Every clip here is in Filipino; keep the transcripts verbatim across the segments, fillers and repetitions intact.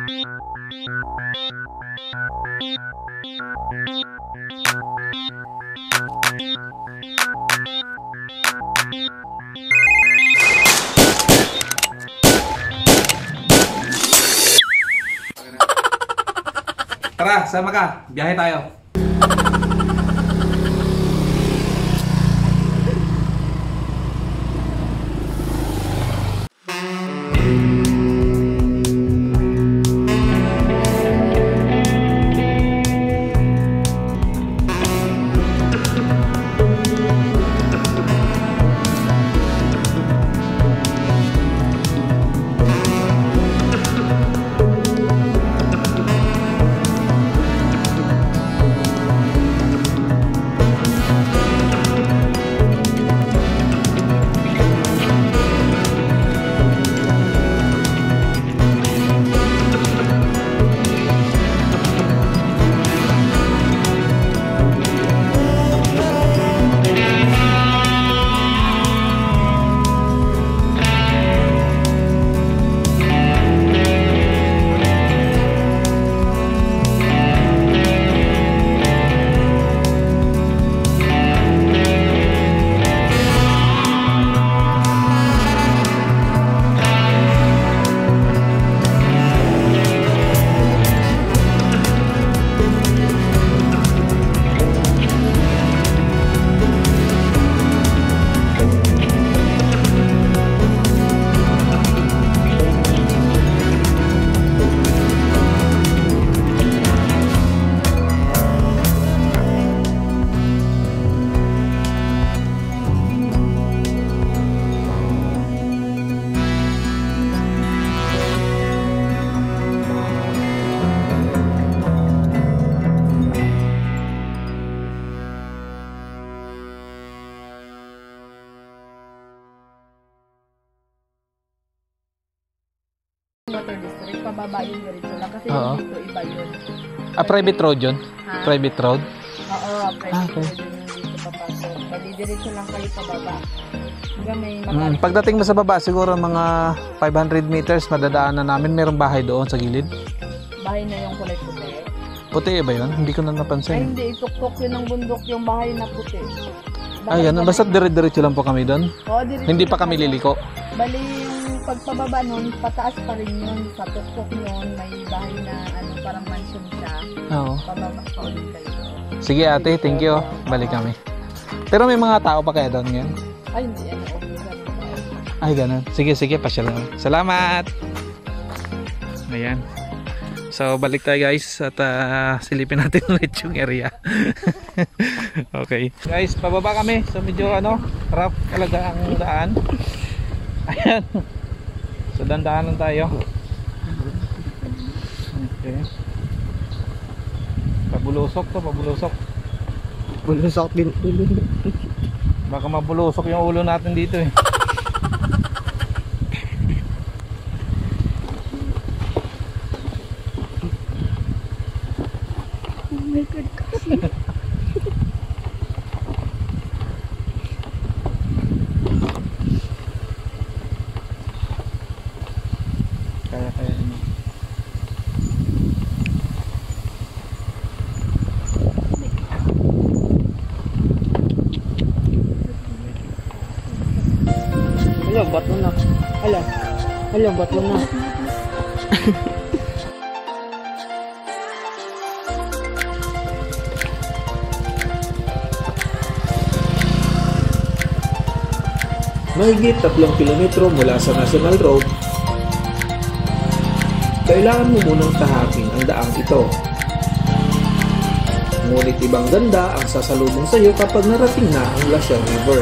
Tara, sama ka. Biyahe tayo. Water District, pababa yung diretso lang kasi Oo. yung dito iba yun. Ah, private road yun? Ha? Private road? Oo, private Ah, okay. road yung dito papasok. Pwede diretso lang kayo pababa. Hanggang may Mm, maparking. pagdating mo sa baba, siguro mga five hundred meters, madadaanan namin. Merong bahay doon sa gilid. Bahay na yung kulay puti. Puti ba yun? Hindi ko na Ay napansin. hindi, ituktok yun ng bundok yung bahay na puti. Ay, yan. Basta dire-diretso lang po kami doon. Oo, diretso Hindi lang pa kami kayo. liliko. Bali yung pagpababa nun, pataas pa rin yun. Sa tuktok yun, may bahay na ano, parang mansion siya. Oo. Pababa pa ulit kayo. Sige ate, thank you. Balik kami. Pero may mga tao pa kaya doon ngayon? Ay hindi, ano, okay lang. Ay, ganun. Sige, sige, pasyal lang. Salamat! Ayan. So, balik tayo guys at uh, silipin natin ulit yung area. Okay. Guys, pababa kami. So, medyo ano, rough talaga ang daan. Ayan. So, dandaan lang tayo. Okay. Pabulusok to, pabulusok. Bulusok din ulo. Baka mabulusok yung ulo natin dito eh. Oh my God, kasi. Kaya kaya ano. Ala, ba't mo na? Ala. Ala, ba't mo na? Mahigit tatlong kilometro mula sa National Road, kailangan mo munang tahaking ang daang ito. Ngunit ibang ganda ang sasalubong sa iyo kapag narating na ang Lasal River.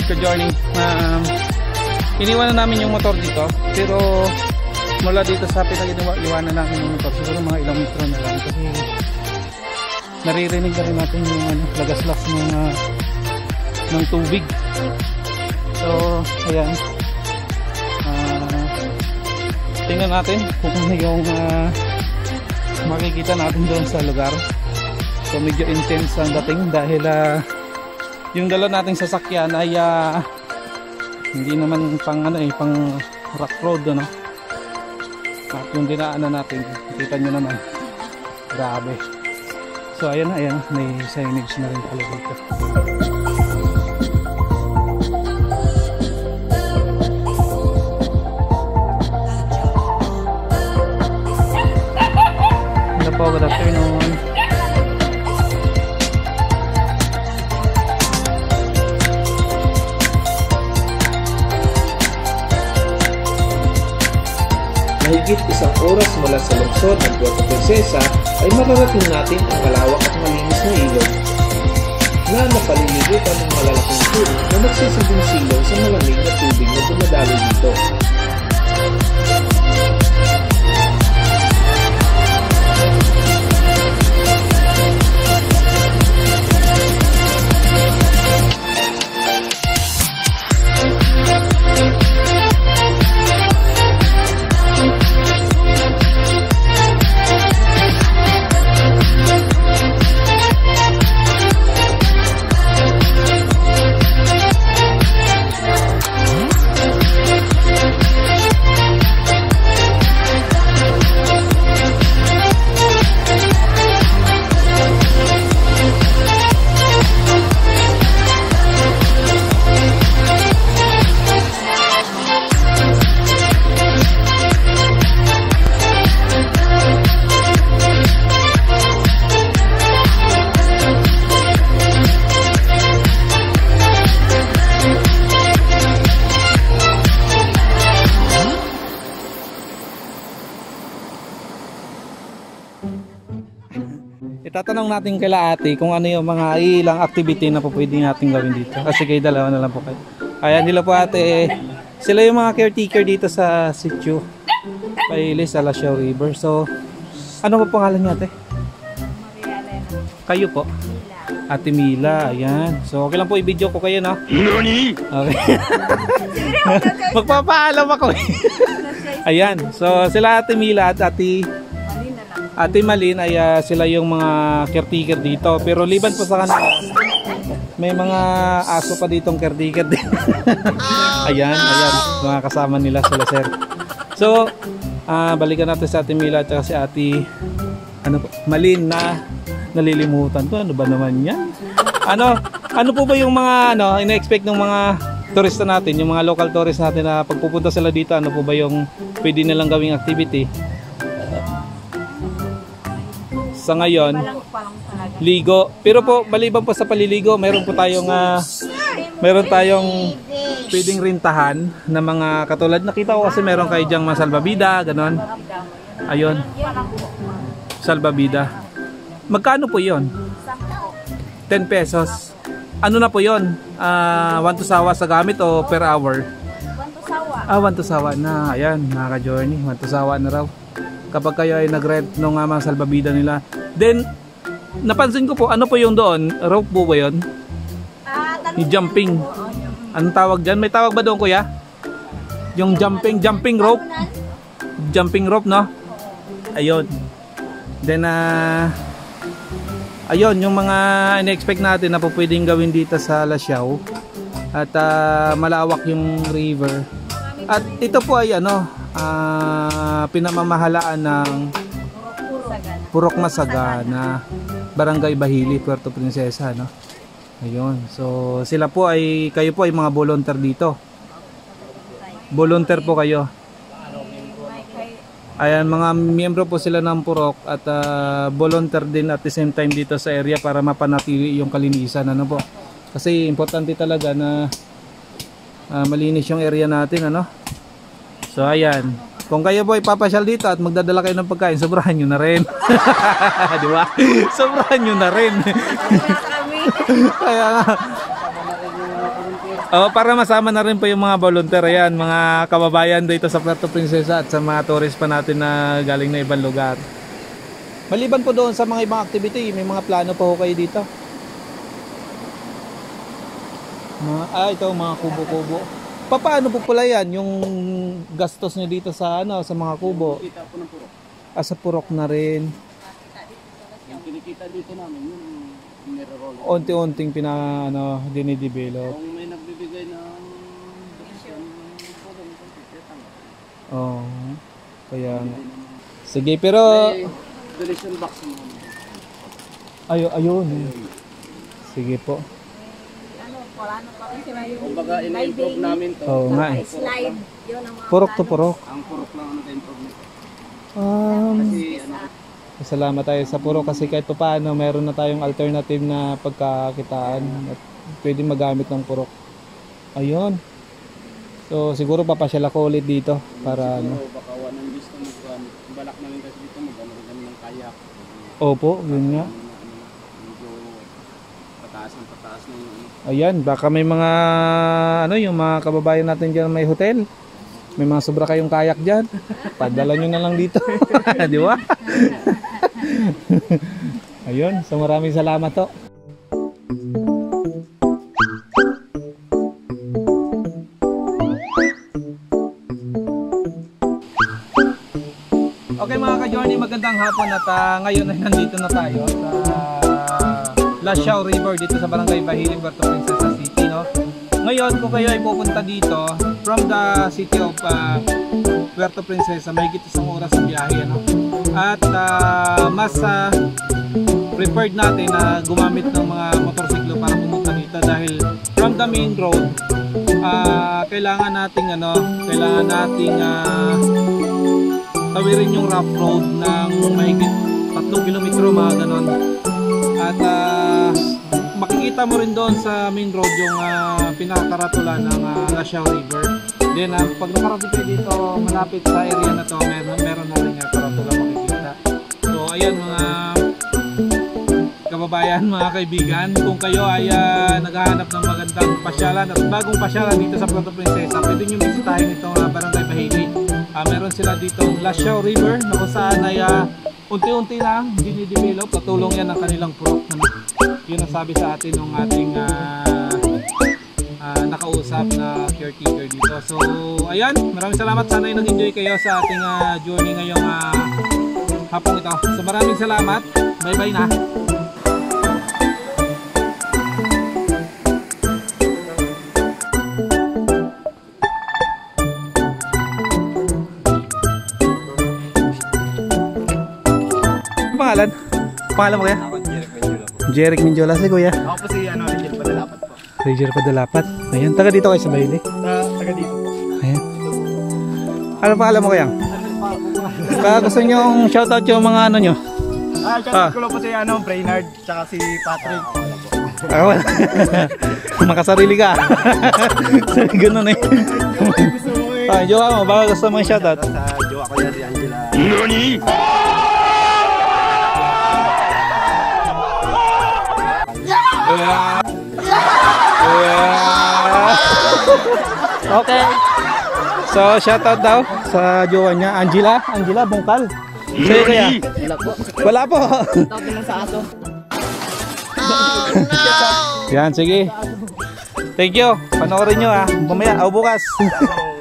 ka-journey. Um, iniwan na namin yung motor dito, pero mula dito sa pinag-iwanan namin yung motor, siguro mga ilang metro na lang kasi naririnig na rin natin yung ano, lagaslas ng, uh, ng tubig. So, ayan. Uh, tingnan natin kung ano yung uh, makikita natin doon sa lugar. So, medyo intense ang dating dahil uh, yung dala nating sasakyan ay uh, hindi naman pang ano eh, pang rock road, ano. At yung dinaanan natin, kita nyo naman, grabe. So ayan na, ayan, may signage na rin pala dito. Hello po, good afternoon. Mahigit isang oras mula sa lungsod ng Puerto Princesa ay mararating natin ang malawak at malinis na ilog na napaliligitan ng malalaking pool na nagsisilbing silong sa malamig na tubig na dumadalo dito. Itatanong natin kila ate kung ano yung mga ilang activity na po pwede natin gawin dito. Kasi kayo dalawa na lang po kayo. Ayan, nila po ate. Sila yung mga caretaker dito sa sitio Pailes sa Lasciao River. So, ano po pangalan niya ate? Kayo po? Ate Mila, ayan. So, okay lang po i-video ko kayo, no? Nani? Okay. Magpapaalam ako eh. Ayan, so sila Ate Mila at Ate Ate Malin ay uh, sila yung mga caretaker dito. Pero liban po sa kanila, may mga aso pa ditong caretaker din. Ayan, ayan, mga kasama nila sila sir. So, uh, balikan natin sa Ate Mila at si Ate ano po, Malin na nalilimutan ko. Ano ba naman yan? Ano, ano po ba yung mga ano, ina-expect ng mga turista natin, yung mga local tourists natin na pagpupunta sila dito, ano po ba yung pwede nilang gawing activity? Sa ngayon, ligo. Pero po, maliban po sa paliligo, meron po tayong uh, meron tayong pwedeng rintahan na mga katulad. Nakita ko kasi meron kayo dyang mga salbabida, ganon. Ayun. Salbabida. Magkano po yon? ten pesos. Ano na po yon? Uh, one to sawa sa gamit o per hour? one to sawa. Ah, one to sawa na. Ayan, nakaka-journey. one to sawa na raw. Kapag kayo ay nag-rent ng uh, mga salbabida nila. Then, napansin ko po, ano po yung doon? Rope po ba yun? Yung jumping. Anong tawag dyan? May tawag ba doon, kuya? Yung jumping, jumping rope? Jumping rope, no? Ayun. Then, ah... Uh, ayun, yung mga in-expect natin na po pwedeng gawin dito sa Lasciao. At uh, malawak yung river. At ito po ay ano, uh, pinamamahalaan ng Purok Masagana, Barangay Bahili, Puerto Princesa, no? Ayun. So, sila po ay, kayo po ay mga volunteer dito. Volunteer po kayo. Ayan, mga miyembro po sila ng Purok at uh, volunteer din at the same time dito sa area para mapanatili yung kalinisan, ano po. Kasi importante talaga na uh, malinis yung area natin, ano. So ayan, kung kayo po ipapasyal dito at magdadala kayo ng pagkain, sobrahan nyo na rin. Di ba? Sobrahan nyo na rin. Kaya nga. Oh, para masama na rin po yung mga volunteer, ayan, mga kababayan dito sa Puerto Princesa at sa mga tourist pa natin na galing na ibang lugar. Maliban po doon sa mga ibang activity, may mga plano pa ho kayo dito? Mga, ah, ito mga kubo-kubo. Pa, paano po pala yan, yung gastos nyo dito sa ano, sa mga kubo? Kita po ng purok. Ah, sa purok na rin. Yung kinikita dito namin, yun yung nire-roll. Unti-unting pina, ano, dinidevelop. Kung may nagbibigay ng donation, tulong kung tikitan. Oo. Kaya nga. Sige, pero... May donation box mo. Ayo, ayun. Sige po. Ano, wala na pa kasi may Kumbaga, ina-improve namin to. Oo nga eh. slide. Yun ang mga Purok to purok. Ang purok lang ang nag-improve nito. Um, Kasi ano, Salamat tayo sa puro kasi kahit pa paano meron na tayong alternative na pagkakitaan at pwede magamit ng purok. Ayun. So siguro papasyal ako ulit dito para ano. siguro baka one ng gusto mo gamit. Balak namin kasi dito mag-ano rin ng kayak. Opo, yun nga. Ano, medyo pataas ng pataas ng ano. Ayan, baka may mga ano yung mga kababayan natin diyan may hotel. May mga sobra kayong kayak diyan. Padala nyo na lang dito. Di ba? Ayun, so maraming salamat to. Okay mga ka-journey, magandang hapon at uh, ngayon ay nandito na tayo sa Lasiao River dito sa Barangay Bahiling, Puerto Princesa City, no? Ngayon kung kayo ay pupunta dito from the city of uh, Puerto Princesa, may higit isang oras ang biyahe, no? At uh, mas uh, preferred natin na gumamit ng mga motorsiklo para pumunta dito dahil from the main road uh, kailangan nating ano, kailangan nating uh, tawirin yung rough road ng mahigit tatlong kilometro mga ganon. At uh, makikita mo rin doon sa main road yung uh, pinakakaratulan ng uh, Lasiao River. Then uh, pag nakarating kayo dito malapit sa area na to, meron, meron na rin yung karatula makikita. So ayan mga kababayan, mga kaibigan, kung kayo ay uh, naghahanap ng magandang pasyalan at bagong pasyalan dito sa Puerto Princesa, pwede nyo bisitahin itong uh, Barangay Bahiling. Uh, meron sila dito Lasiao River na kung saan ay uh, unti-unti lang dinidevelop, patulong yan ng kanilang purok. Yun ang sabi sa atin ng ating uh, uh, nakausap na caretaker dito. So ayan, maraming salamat, sana ay nag-enjoy kayo sa ating uh, journey ngayong uh, hapong ito. So maraming salamat, bye bye na. Pangalan? Pangalan mo kaya? Ako, Jeric Benjula po. Jeric Minjola si kuya. Ako po si ano, Rigel Padalapat po. Ranger Padalapat. Ayan, taga dito kayo sa Bailey. Uh, taga dito po. Ayan. Ano pangalan mo kaya? Kaya gusto nyo shoutout yung mga ano nyo? Ah, shoutout ko lang po si ano, Brainerd, tsaka si Patrick. Ah, wala. Makasarili ka. Ganun eh. Ah, jowa mo, baka gusto mo shoutout. Sa jowa ko yan, si Angela. Nani? Yeah. Yeah. Okay. So, shoutout daw sa jowa niya, Angela. Angela, bungkal. Sa'yo kaya? Wala po. Wala po. Tawag lang sa aso. Yan, sige. Thank you. Panoorin nyo ah. Mamaya, o bukas.